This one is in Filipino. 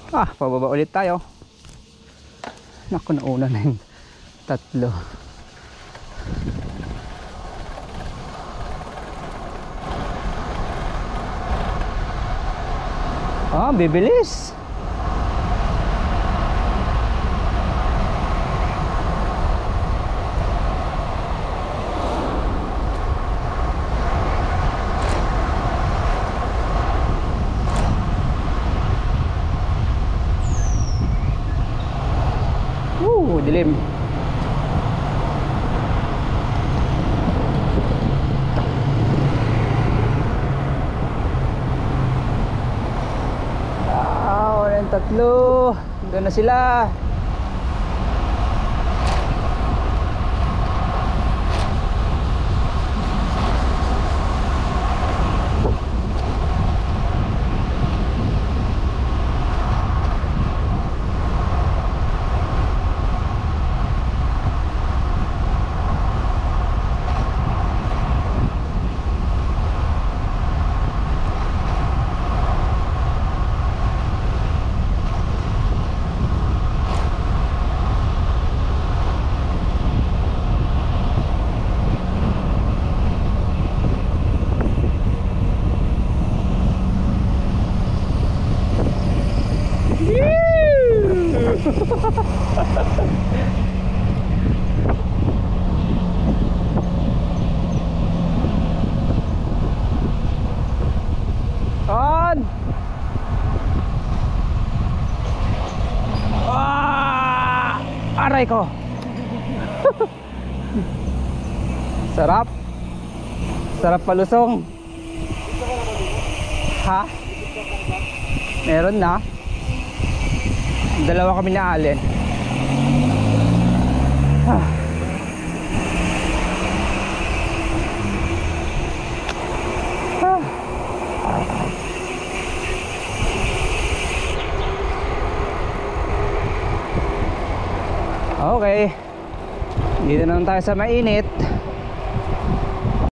Pababa ulit tayo. Naku, nauna na yung tatlo. Bibilis. Dilim. Walang tatlo. Doon na sila. On. Aray ko. Sarap. Sarap palusong. Ha? Meron na. Dalawa kami na alin. Okay. Dito naman tayo sa mainit.